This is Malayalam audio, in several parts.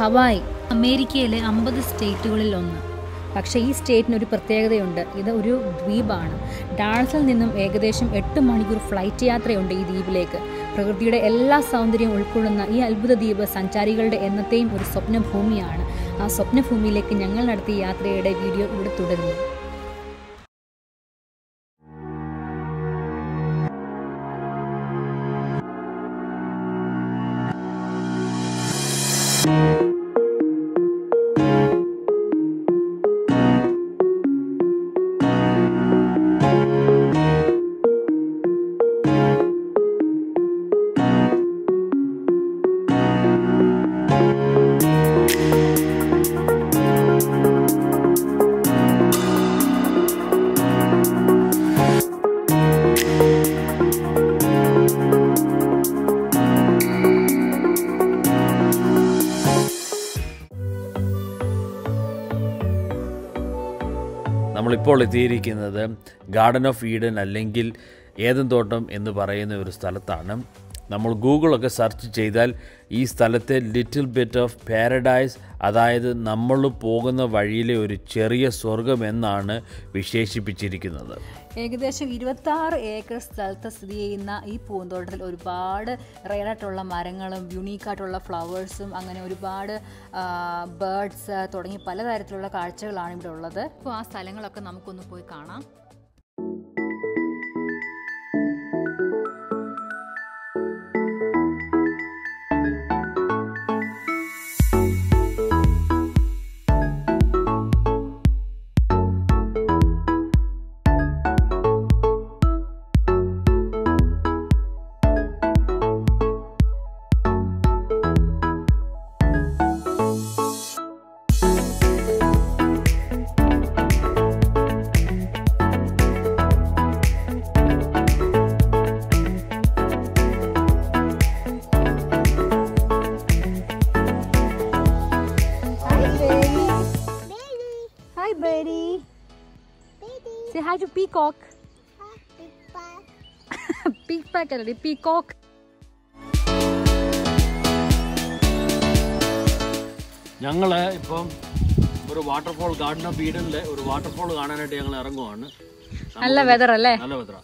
ഹവായ് അമേരിക്കയിലെ 50 സ്റ്റേറ്റുകളിൽ ഒന്ന്. പക്ഷേ ഈ സ്റ്റേറ്റിനൊരു പ്രത്യേകതയുണ്ട്. ഇത് ഒരു ദ്വീപാണ്. ഡാളസിൽ നിന്നും ഏകദേശം 8 മണിക്കൂർ ഫ്ലൈറ്റ് യാത്രയുണ്ട് ഈ ദ്വീപിലേക്ക്. പ്രകൃതിയുടെ എല്ലാ സൗന്ദര്യവും ഉൾക്കൊള്ളുന്ന ഈ അത്ഭുത ദ്വീപ് സഞ്ചാരികളുടെ എന്നത്തെയും ഒരു സ്വപ്നഭൂമിയാണ്. ആ സ്വപ്നഭൂമിയിലേക്ക് ഞങ്ങൾ നടത്തിയ യാത്രയുടെ വീഡിയോ ഇവിടെ തുടരുന്നു. നമ്മളിപ്പോൾ എത്തിയിരിക്കുന്നത് ഗാർഡൻ ഓഫ് ഈഡൻ അല്ലെങ്കിൽ ഏദൻ തോട്ടം എന്ന് പറയുന്ന ഒരു സ്ഥലത്താണ്. നമ്മൾ ഗൂഗിളൊക്കെ സെർച്ച് ചെയ്താൽ ഈ സ്ഥലത്തെ ലിറ്റിൽ ബിറ്റ് ഓഫ് പാരഡൈസ്, അതായത് നമ്മൾ പോകുന്ന വഴിയിലെ ഒരു ചെറിയ സ്വർഗം എന്നാണ് വിശേഷിപ്പിച്ചിരിക്കുന്നത്. ഏകദേശം 26 ഏക്കർ സ്ഥലത്ത് സ്ഥിതി ചെയ്യുന്ന ഈ പൂന്തോട്ടത്തിൽ ഒരുപാട് റെയറായിട്ടുള്ള മരങ്ങളും യുണീക്കായിട്ടുള്ള ഫ്ലവേഴ്സും അങ്ങനെ ഒരുപാട് ബേർഡ്സ് തുടങ്ങി പലതരത്തിലുള്ള കാഴ്ചകളാണ് ഇവിടെ ഉള്ളത്. അപ്പോൾ ആ സ്ഥലങ്ങളൊക്കെ നമുക്കൊന്ന് പോയി കാണാം. Say hi to peacock. Peacock already. Peacock. ഞങ്ങൾ ഇപ്പം ഒരു വാട്ടർഫോൾ, ഗാർഡൻ ഓഫ് ഈഡനിലെ ഒരു വാട്ടർഫോൾ കാണാനായിട്ട് ഞങ്ങൾ ഇറങ്ങുവാണ്. നല്ല വെതർ അല്ലേ? നല്ല വെതറാ.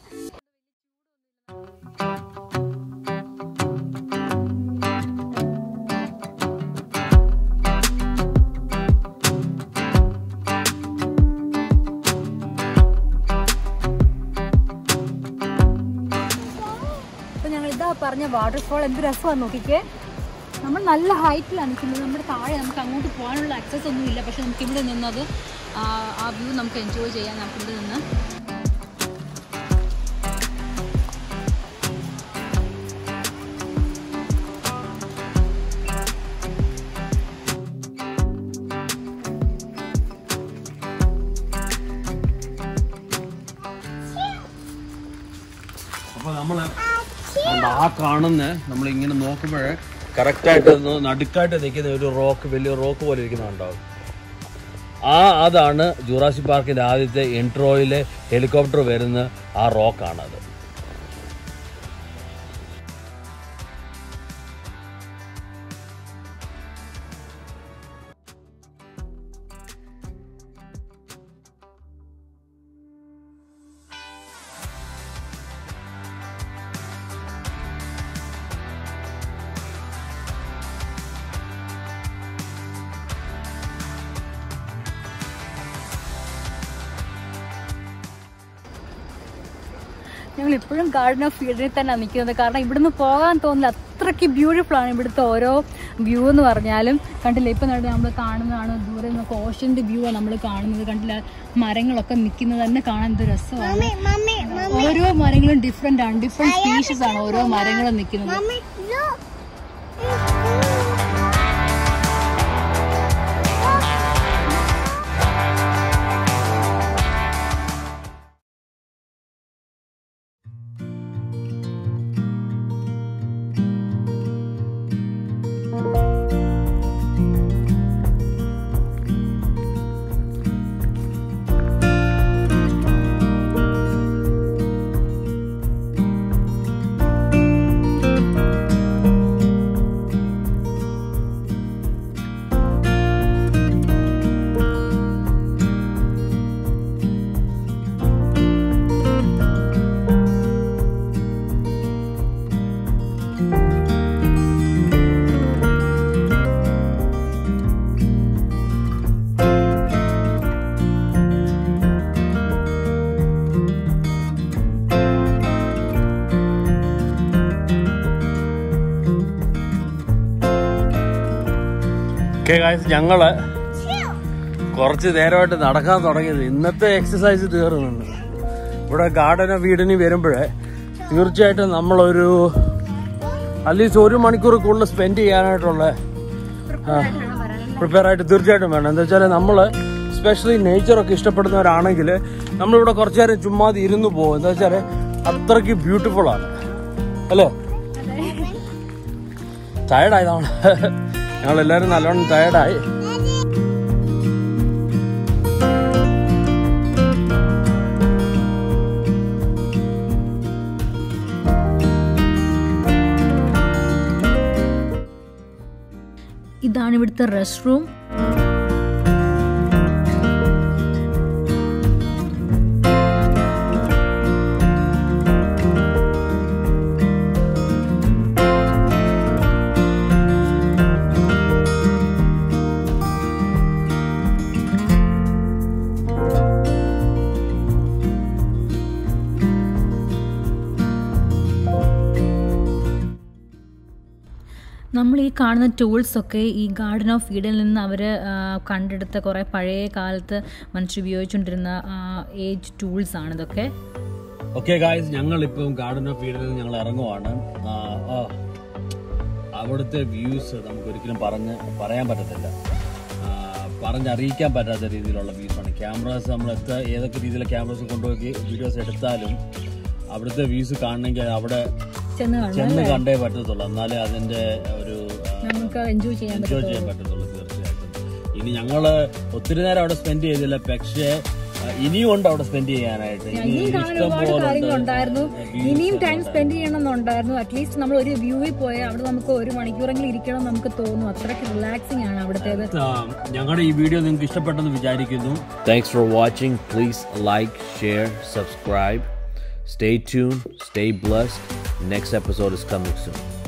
പറഞ്ഞ വാട്ടർഫോൾ എന്ത് രസമാണ് നോക്കിക്കേ. നമ്മൾ നല്ല ഹൈറ്റിലാണ് നിൽക്കുന്നത്. നമ്മുടെ താഴെ നമുക്ക് അങ്ങോട്ട് പോകാനുള്ള ആക്സസ് ഒന്നുമില്ല. പക്ഷെ നമുക്ക് ഇവിടെ നിന്നത് ആ വ്യൂ നമുക്ക് എൻജോയ് ചെയ്യാൻ നമുക്കിവിടെ നിന്ന്. അപ്പോൾ നമ്മൾ ആ കാണുന്ന നമ്മളിങ്ങനെ നോക്കുമ്പോൾ കറക്റ്റായിട്ട് നടുക്കായിട്ട് നിൽക്കുന്ന ഒരു റോക്ക്, വലിയ റോക്ക് പോലെ ഇരിക്കുന്നുണ്ടാവും. അതാണ് ജുറാസിക് പാർക്കിൻ്റെ ആദ്യത്തെ ഇൻട്രോയിലെ ഹെലികോപ്റ്റർ വരുന്ന ആ റോക്കാണത്. ഞങ്ങൾ ഇപ്പോഴും ഗാർഡൻ ഓഫ് ഈഡനിൽ തന്നെയാണ് നിൽക്കുന്നത്. കാരണം ഇവിടുന്ന് പോകാൻ തോന്നില്ല, അത്രയ്ക്ക് ബ്യൂട്ടിഫുൾ ആണ് ഇവിടുത്തെ ഓരോ വ്യൂ എന്ന് പറഞ്ഞാലും. കണ്ടില്ല, ഇപ്പം നമ്മൾ കാണുന്നതാണ് ദൂരെ നമുക്ക് ഓഷൻ്റെ വ്യൂ ആണ് നമ്മൾ കാണുന്നത്. കണ്ടില്ല, മരങ്ങളൊക്കെ നിൽക്കുന്നത് തന്നെ കാണാൻ എന്ത് രസമാണ്. ഓരോ മരങ്ങളും ഡിഫറെൻ്റ് ആണ്, ഡിഫറെൻറ്റ് സ്പീഷീസ് ആണ് ഓരോ മരങ്ങളും നിൽക്കുന്നത്. ഓക്കെ ഗായ്സ്, ഞങ്ങൾ കുറച്ച് നേരമായിട്ട് നടക്കാൻ തുടങ്ങിയത്. ഇന്നത്തെ എക്സസൈസ് തീർന്നുണ്ട്. ഇവിടെ ഗാർഡൻ ഓഫ് ഈഡനിൽ വരുമ്പോഴേ തീർച്ചയായിട്ടും നമ്മളൊരു അറ്റ്ലീസ്റ്റ് 1 മണിക്കൂർ കൂടുതൽ സ്പെൻഡ് ചെയ്യാനായിട്ടുള്ള പ്രിപ്പയർ ആയിട്ട് തീർച്ചയായിട്ടും വേണം. എന്താ വെച്ചാൽ നമ്മൾ സ്പെഷ്യലി നേച്ചറൊക്കെ ഇഷ്ടപ്പെടുന്നവരാണെങ്കിൽ നമ്മളിവിടെ കുറച്ചു നേരം ചുമ്മാതെ ഇരുന്ന് പോകും. എന്താ വെച്ചാൽ അത്രയ്ക്ക് ബ്യൂട്ടിഫുൾ ആണ് അല്ലേ? ടയർഡായതാണ് ഞങ്ങളെല്ലാവരും, നല്ലോണം ടയർഡായി. ഇതാണ് ഇവിടുത്തെ റെസ്റ്റ് റൂം. നമ്മൾ ഈ കാണുന്ന ടൂൾസൊക്കെ ഈ ഗാർഡൻ ഓഫ് ഈഡനിൽ നിന്ന് അവർ കണ്ടെടുത്ത കുറേ പഴയ കാലത്ത് മനുഷ്യർ ഉപയോഗിച്ചുകൊണ്ടിരുന്ന ഏജ് ടൂൾസ് ആണ് ഇതൊക്കെ. ഓക്കെ ഗായ്സ്, ഞങ്ങളിപ്പം ഗാർഡൻ ഓഫ് ഈഡനിൽ ഞങ്ങൾ ഇറങ്ങുവാണ്. അവിടുത്തെ വ്യൂസ് നമുക്കൊരിക്കലും പറയാൻ പറ്റത്തില്ല, പറഞ്ഞറിയിക്കാൻ പറ്റാത്ത രീതിയിലുള്ള വ്യൂസാണ്. ക്യാമറാസ് നമ്മൾ ഏതൊക്കെ രീതിയിലെ ക്യാമറാസ് കൊണ്ടുപോയി വീഡിയോസ് എടുത്താലും അവിടുത്തെ വ്യൂസ് കാണണമെങ്കിൽ അവിടെ ചെന്ന് കണ്ടേ പറ്റത്തുള്ളൂ. എന്നാലേ അതിന്റെ ഒരു നമുക്ക് എൻജോയ് ചെയ്യാൻ പറ്റത്തുള്ളൂ. തീർച്ചയായിട്ടും ഇനി ഞങ്ങള് ഒത്തിരി നേരം അവിടെ സ്പെൻഡ് ചെയ്തില്ല, പക്ഷേ ഇനിയും ഉണ്ട് അവിടെ സ്പെൻഡ് ചെയ്യാനായിട്ട്. ഇനിയും ടൈം സ്പെൻഡ് ചെയ്യണമെന്നുണ്ടായിരുന്നു. അറ്റ്ലീസ്റ്റ് നമ്മൾ ഒരു വ്യൂവിൽ പോയാൽ അവിടെ നമുക്ക് 1 മണിക്കൂറെങ്കിലും ഇരിക്കണം നമുക്ക് തോന്നും. അത്രയ്ക്ക് റിലാക്സിംഗ് ആണ് അവിടുത്തേത്. ഞങ്ങളുടെ ഈ വീഡിയോ നിങ്ങൾക്ക് ഇഷ്ടപ്പെട്ടെന്ന് വിചാരിക്കുന്നു. Thanks for watching. Please like, share, subscribe. Stay tuned, stay blessed. Next episode is coming soon.